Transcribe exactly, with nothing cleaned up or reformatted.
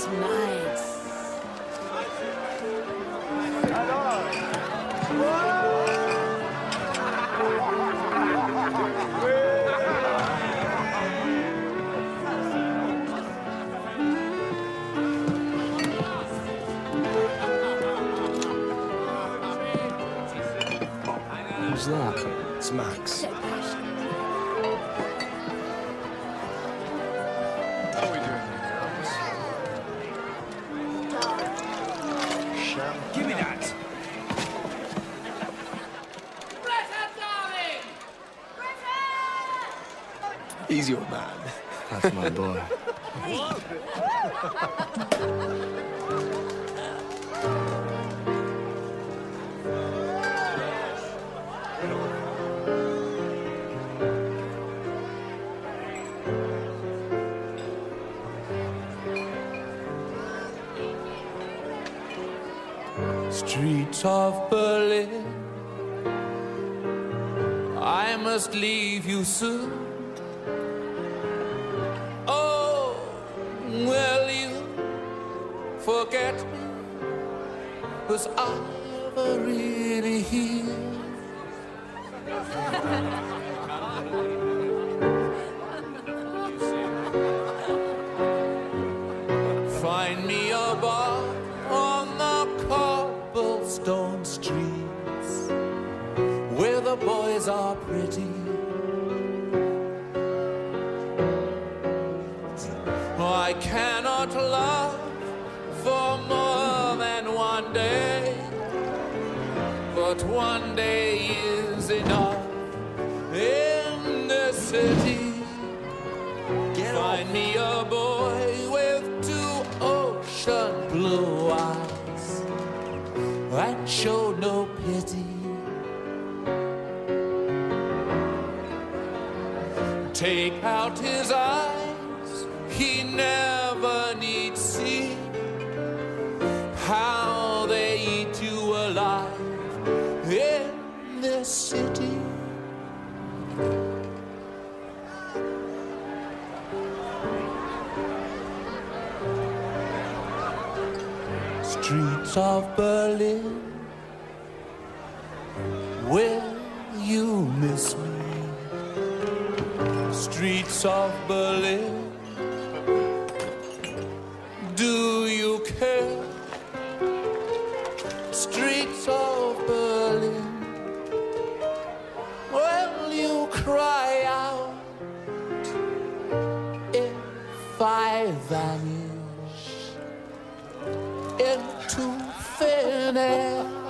That's nice. Who's that? It's Max. How are we doing, girls? Shall give me that. He's your man. That's my boy. Streets of Berlin, I must leave you soon. Oh, will you forget me? 'Cause I've really healed. Find me a bar on the cobblestone streets where the boys are pretty. I cannot love for more than one day, but one day is enough in this city. Find me a boy with two ocean blue eyes and show no pity. Take out his eyes, he never need see how they eat you alive in this city. Streets of Berlin, will you miss me? Streets of Berlin, do you care? Streets of Berlin, will you cry out if I vanish into thin air?